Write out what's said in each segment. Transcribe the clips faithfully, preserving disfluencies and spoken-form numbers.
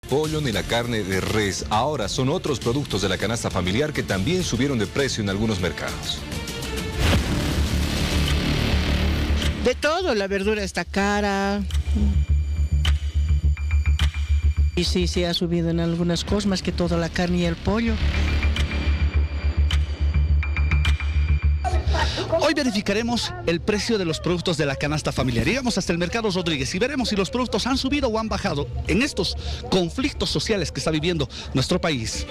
pollo ni la carne de res. Ahora son otros productos de la canasta familiar que también subieron de precio en algunos mercados. De todo, la verdura está cara. Y sí, sí ha subido en algunas cosas, más que todo la carne y el pollo. Hoy verificaremos el precio de los productos de la canasta familiar. Llegamos hasta el Mercado Rodríguez y veremos si los productos han subido o han bajado en estos conflictos sociales que está viviendo nuestro país.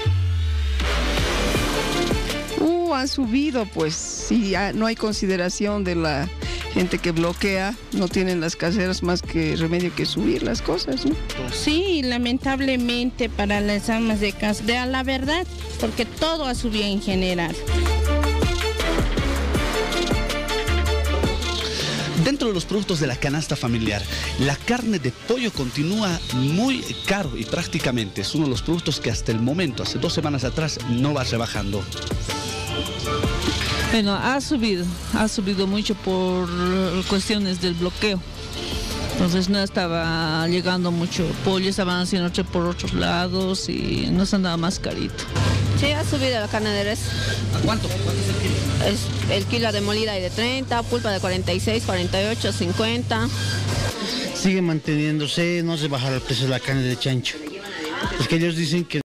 Uh, han subido, pues, si no hay consideración de la gente que bloquea, no tienen las caseras más que remedio que subir las cosas, ¿no? Sí, lamentablemente para las amas de casa, de la verdad, porque todo ha subido en general. Dentro de los productos de la canasta familiar, la carne de pollo continúa muy caro y prácticamente es uno de los productos que hasta el momento, hace dos semanas atrás, no va rebajando. Bueno, ha subido, ha subido mucho por cuestiones del bloqueo. Entonces no estaba llegando mucho pollo, estaban haciendo por otros lados y nos andaba más carito. Sí, ha subido la carne de res. ¿A cuánto? ¿Cuánto es el kilo? Es el kilo de molida y de treinta, pulpa de cuarenta y seis, cuarenta y ocho, cincuenta. Sigue manteniéndose, no se baja el precio de la carne de chancho. Es que ellos dicen que